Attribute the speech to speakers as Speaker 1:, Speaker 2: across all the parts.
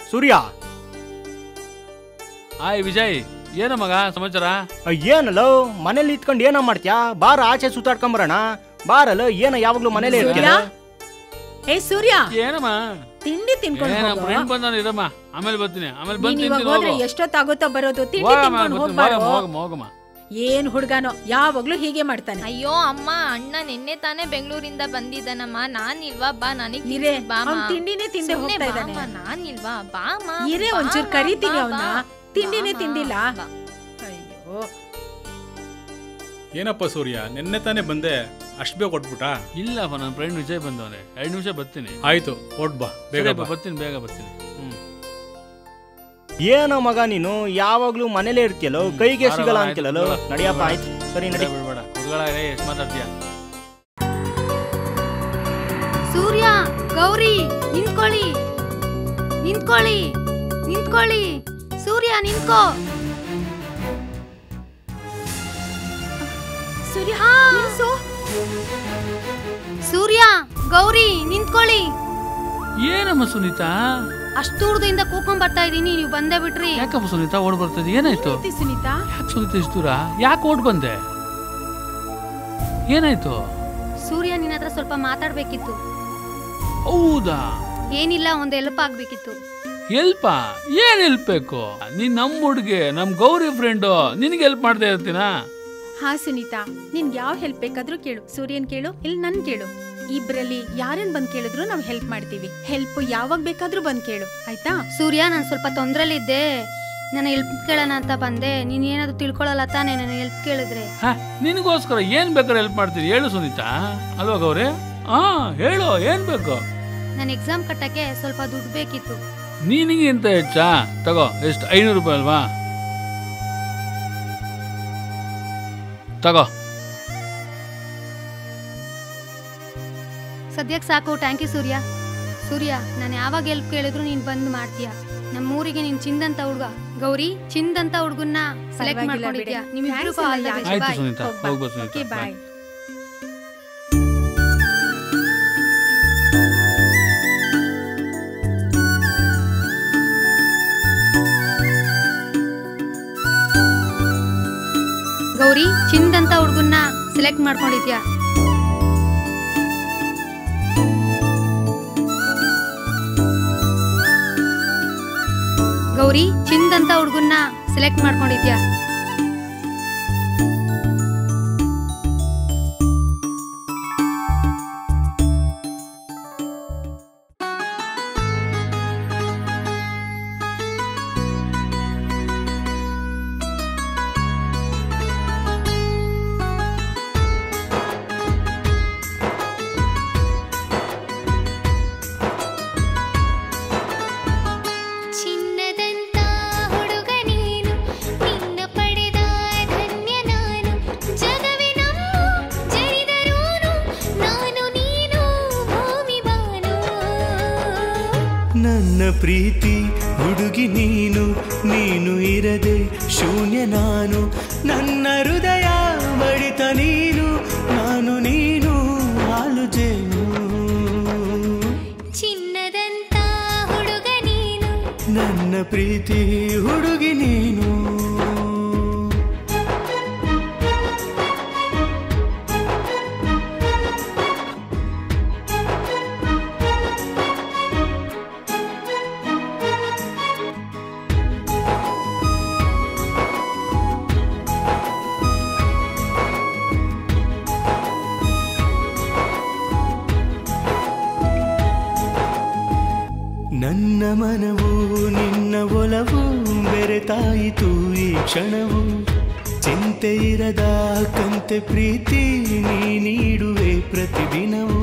Speaker 1: ಸೂರ್ಯ.
Speaker 2: Hi Vijay, ಏನ ಮಗ ಸಮಾಚಾರ?
Speaker 1: ಏನಲ್ಲ ಮನೇಲಿ ಇತ್ಕೊಂಡು ಏನ ಮಾಡ್ತೀಯಾ? ಬಾರ ಆಚೆ ಸುತ್ತಾಡ್ಕೊಂಬರೋಣ ಬಾರಲ್ಲ. ಏನ ಯಾವಾಗ್ಲೂ ಮನೇಲಿ ಇರ್ತೀಯ?
Speaker 3: ಏ ಸೂರ್ಯ,
Speaker 2: ಏನಮ್ಮ
Speaker 3: ತಿಂಡಿ ತಿನ್ಕೊಂಡು ಹೋಗು.
Speaker 2: ಫ್ರೆಂಡ್ ಬಂದಾನ ಇರಮ್ಮ, ಆಮೇಲೆ ಬರ್ತೀನಿ. ಆಮೇಲೆ
Speaker 3: ಹೋದ್ರೆ ಎಷ್ಟೊತ್ತಾಗುತ್ತೋ ಬರೋದು. ತಿಂಡಿ ತಿನ್ಕೊಂಡು
Speaker 2: ಹೋಗಮ್ಮ.
Speaker 3: ಏನ್ ಹುಡ್ಗಾನೋ ಯಾವಾಗ್ಲೂ ಹೀಗೆ ಮಾಡ್ತಾನೆ.
Speaker 4: ಅಯ್ಯೋ ಅಮ್ಮ, ಅಣ್ಣ ನಿನ್ನೆ ತಾನೇ ಬೆಂಗಳೂರಿಂದ ಬಂದಿದ್ದಾನಮ್ಮ. ನಾನಿಲ್ವಾ? ಬಾ, ನನಗೆ
Speaker 3: ತಿಂಡಿನೇ ತಿಂದೆ ಹೋಗ್ತಾ ಇದ್ದಾನೆ.
Speaker 4: ನಾನಿಲ್ವಾ? ಬಾಮ
Speaker 3: ಇರೇ ಒಂಚೂರು ಕರಿತೀನಿ ಅವನ್ನ. ತಿಂಡಿನೇ ತಿಂದಿಲ್ಲ. ಅಯ್ಯೋ
Speaker 5: ಏನಪ್ಪ ಸೂರ್ಯ, ನಿನ್ನೆ ತಾನೇ ಬಂದೆ, ಅಷ್ಟು ಬೇಗ ಕೊಟ್ಬಿಟ್ಟ?
Speaker 2: ಇಲ್ಲಪ್ಪ, ನನ್ನ ಫ್ರೆಂಡ್ ವಿಜಯ್ ಬಂದವನೆ. 2 ನಿಮಿಷ ಬರ್ತೀನಿ.
Speaker 5: ಆಯ್ತು, ಕೊಟ್ ಬಾ, ಬೇಗ
Speaker 2: ಬರ್ತೀನಿ, ಬೇಗ ಬರ್ತೀನಿ.
Speaker 1: ಏನೋ ಮಗ ನೀನು ಯಾವಾಗ್ಲೂ ಮನೇಲೇ ಇರ್ತೀಯಲ್ಲೋ, ಕೈಗೆ ಸಿಗಲ್ಲ ಅಂತಿಲ್ಲೋ. ನಡಿಯಪ್ಪ, ಆಯ್ತು ಸರಿ ನಡಿ.
Speaker 2: ಎಷ್ಟು ಮಾತಾಡ್ತೀಯ?
Speaker 4: ಸೂರ್ಯ, ಗೌರಿ, ನಿಂತ್ಕೊಳ್ಳಿ, ನಿಂತ್ಕೊಳ್ಳಿ, ನಿಂತ್ಕೊಳ್ಳಿ. ಸೂರ್ಯ ನಿಂತ್ಕೋ.
Speaker 3: ಸೂರ್ಯ,
Speaker 4: ಸೂರ್ಯ, ಗೌರಿ ನಿಂತ್ಕೊಳ್ಳಿ.
Speaker 2: ಏನಮ್ಮ ಸುನೀತಾ,
Speaker 4: ಅಷ್ಟು ದೂರದಿಂದ ಕೂಕೊಂಡ್ ಬರ್ತಾ ಇದೀನಿ, ನೀವು ಬಂದೇ ಬಿಟ್ರಿ.
Speaker 2: ಯಾಕಪ್ಪ ಸುನೀತಾ ಓಡ್ ಬರ್ತದೆ? ಏನಾಯ್ತು
Speaker 3: ಸುನೀತಾ?
Speaker 2: ಯಾಕೆ ಸುನೀತಾ ಇಷ್ಟು ದೂರ? ಯಾಕೆ ಓಡ್ ಬಂದೆ? ಏನಾಯ್ತು?
Speaker 4: ಸೂರ್ಯ, ನಿನ್ನ ಹತ್ರ ಸ್ವಲ್ಪ ಮಾತಾಡ್ಬೇಕಿತ್ತು.
Speaker 2: ಹೌದಾ?
Speaker 4: ಏನಿಲ್ಲ, ಒಂದ್ ಹೆಲ್ಪ್ ಆಗ್ಬೇಕಿತ್ತು.
Speaker 2: ಹೆಲ್ಪ? ಏನ್ ಹೆಲ್ಪ್ ಬೇಕು? ನೀನ್ ನಮ್ ಹುಡ್ಗೆ, ನಮ್ ಗೌರಿ ಫ್ರೆಂಡು, ನಿನ್ಗೆ ಹೆಲ್ಪ್ ಮಾಡ್ತಾ ಇರ್ತೀನಾ?
Speaker 3: ಹಾ ಸುನೀತಾ, ನಿನ್ಗೆ ಯಾವ ಹೆಲ್ಪ್ ಬೇಕಾದ್ರೂ ಕೇಳು. ಸೂರ್ಯನ್ ಕೇಳು, ಇಲ್ಲಿ ನನ್ ಕೇಳು. ಇಬ್ರಲ್ಲಿ ಯಾರೇನ್ ಬಂದ್ ಕೇಳಿದ್ರು ನಾವ್ ಹೆಲ್ಪ್ ಮಾಡ್ತೀವಿ. ಹೆಲ್ಪ್ ಯಾವಾಗ ಬೇಕಾದ್ರೂ ಬಂದ್ ಕೇಳು, ಆಯ್ತಾ?
Speaker 4: ಸೂರ್ಯ, ನಾನ್ ಸ್ವಲ್ಪ ತೊಂದ್ರೆಲಿದ್ದೆ, ನನ್ನ ಹೆಲ್ಪ್ ಕೇಳೋಣ ಅಂತ ಬಂದೆ. ನೀನ್ ಏನಾದ್ರು ತಿಳ್ಕೊಳಲ್ಲ ತಾನೇ ನನ್ನ ಹೆಲ್ಪ್ ಕೇಳಿದ್ರೆ?
Speaker 2: ನಿನಗೋಸ್ಕರ ಏನ್ ಬೇಕಾದ್ರೆ ಹೆಲ್ಪ್ ಮಾಡ್ತೀನಿ, ಹೇಳು ಸುನೀತಾ. ಅಲ್ವಾ ಗೌರಿ? ಹೇಳು, ಏನ್ ಬೇಕು?
Speaker 4: ನನ್ ಎಕ್ಸಾಮ್ ಕಟ್ಟಕ್ಕೆ ಸ್ವಲ್ಪ ದುಡ್ಡು ಬೇಕಿತ್ತು.
Speaker 2: ನೀನಿಗೆ ಇಂತ ಹೆಚ್ಚಾ? ತಗೋ, ಎಷ್ಟು? 500 ರೂಪಾಯಿ ಅಲ್ವಾ? ತಗೋ.
Speaker 4: ಸದ್ಯಕ್ಕೆ ಸಾಕು. ಥ್ಯಾಂಕ್ ಯು ಸೂರ್ಯ. ಸೂರ್ಯ, ನಾನು ಯಾವಾಗ ಹೆಲ್ಪ್ ಕೇಳಿದ್ರು ನೀನ್ ಬಂದ್ ಮಾಡ್ತೀಯ. ನಮ್ಮೂರಿಗೆ ನೀನ್ ಚಿಂದಂತ ಹುಡ್ಗ ಗೌರಿ, ಚಿಂದಂತ ಹುಡ್ಗನ್ನ ಸೆಲೆಕ್ಟ್ ಮಾಡ್ಕೊಂಡಿದ್ಯಾ. ನಿಮ್ಮಿಬ್ರಿಗೂ ಆಲ್ ದಿ ಬೆಸ್ಟ್.
Speaker 2: ಆಯ್ತು ಸುನೀತಾ, ಹೋಗ್ಬೋದು ಸುನೀತಾ, ಬಾಯ್.
Speaker 4: ಗೌರಿ, ಚಿಂದಂತ ಹುಡ್ಗನ್ನ ಸೆಲೆಕ್ಟ್ ಮಾಡ್ಕೊಂಡಿದ್ಯಾ. ಗೌರಿ, ಚಿಂದಂತ ಹುಡ್ಗನ್ನ ಸೆಲೆಕ್ಟ್ ಮಾಡ್ಕೊಂಡಿದ್ಯಾ.
Speaker 6: ನನ್ನ ಪ್ರೀತಿ ಹುಡುಗಿ ನೀನು, ನೀನು ಇರದೆ ಶೂನ್ಯ ನಾನು. ನನ್ನ ಹೃದಯ ಬಡಿತ ನೀನು, ನಾನು ನೀನು ಹಾಲು ಜೇನು.
Speaker 4: ಚಿನ್ನದಂತ ಹುಡುಗ ನೀನು,
Speaker 6: ನನ್ನ ಪ್ರೀತಿ ಹುಡುಗಿ ನೀನು. ನನ್ನ ಮನವು ನಿನ್ನ ಒಲವು ಬೆರೆತಾಯಿತು ಈ ಕ್ಷಣವು. ಚಿಂತೆ ಇರದ ಕಂತೆ ಪ್ರೀತಿ ನೀ ನೀಡುವೆ ಪ್ರತಿದಿನವು.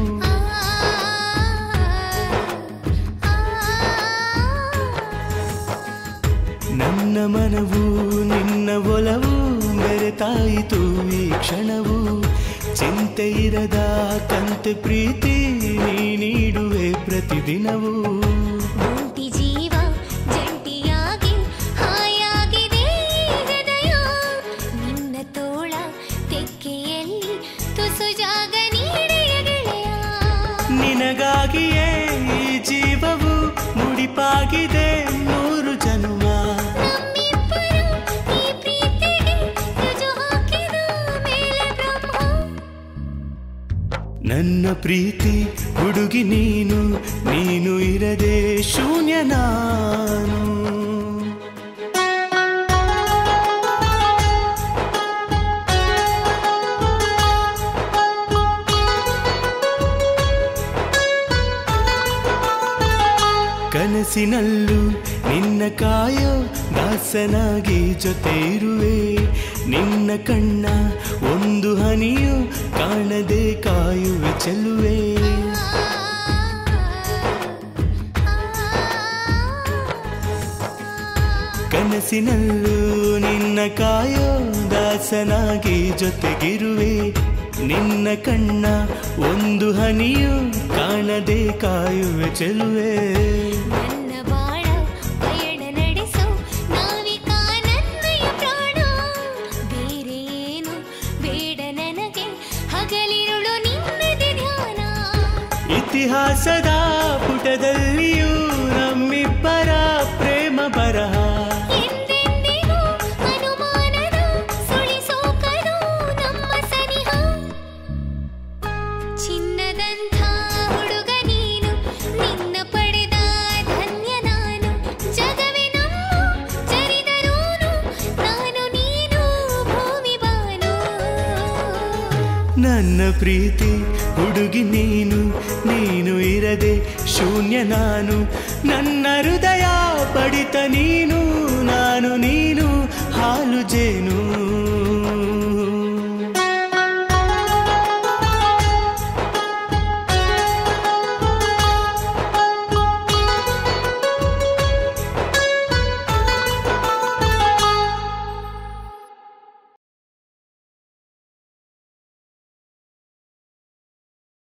Speaker 6: ನನ್ನ ಮನವು ನಿನ್ನ ಒಲವು ಬೆರೆತಾಯಿತು ಈ ಕ್ಷಣವು. ಚಿಂತೆ ಇರದ ಕಂತೆ ಪ್ರೀತಿ ನೀ ನೀಡುವೆ ಪ್ರತಿದಿನವು.
Speaker 4: ಜೀವ ಜಂಟಿಯಾಗಿ ಹಾಯಾಗಿದೆ ಹೃದಯ, ನಿನ್ನ ತೋಳ ತೆಕ್ಕೆಯಲ್ಲಿ ತುಸು ಜಾಗ ನೀಡೆಯ ಗೆಳೆಯ.
Speaker 6: ನಿನಗಾಗಿಯೇ ಈ ಜೀವವು ಮುಡಿಪಾಗಿದೆ ಪ್ರೀತಿ ಹುಡುಗಿ ನೀನು, ನೀನು ಇರದೆ ಶೂನ್ಯ ನಾನು. ಕನಸಿನಲ್ಲೂ ನಿನ್ನ ಕಾಯೋ ದಾಸನಾಗಿ ಜೊತೆ ಇರುವೆ, ನಿನ್ನ ಕಣ್ಣ ಒಂದು ಹನಿಯು ಕಾಣದೆ ಕಾಯುವೆ ಚೆಲುವೆ. ಕನಸಿನಲ್ಲೂ ನಿನ್ನ ಕಾಯೋ ದಾಸನಾಗಿ ಜೊತೆಗಿರುವೆ, ನಿನ್ನ ಕಣ್ಣ ಒಂದು ಹನಿಯು ಕಾಣದೆ ಕಾಯುವೆ ಚೆಲುವೆ.
Speaker 7: ನನ್ನ ಬಾಳ ಪಯಣ ನಡೆಸೋ ನಾವಿಕ ನನ್ನಯ ಪ್ರಾಣ, ಬೇರೆ ಏನು ಬೇಡ ನನಗೆ, ಹಗಲಿರುಳು ನಿನ್ನದೇ ಧ್ಯಾನ.
Speaker 6: ಇತಿಹಾಸದ ಪುಟದಲ್ಲಿಯೂ ನಮ್ಮಿಬ್ಬರ ಪ್ರೇಮ ಬರಹ,
Speaker 7: ಎಂದೆಂದಿಗೂ ಅನುಮಾನದ ಸುಳಿಸೋಕಲು ನಮ್ಮ ಸನಿಹ. ಚಿನ್ನದಂಥ ಹುಡುಗ ನೀನು, ನಿನ್ನ ಪಡೆದ ಧನ್ಯ ನಾನು. ಜಗವೇ ನಮ್ಮ ಜರಿದರೂನು, ನಾನು ನೀನು ಭೂಮಿ ಬಾನು.
Speaker 6: ನನ್ನ ಪ್ರೀತಿ ಹುಡುಗಿ ನೀನು, ನೀನು ಇರದೆ ಶೂನ್ಯ ನಾನು. ನನ್ನ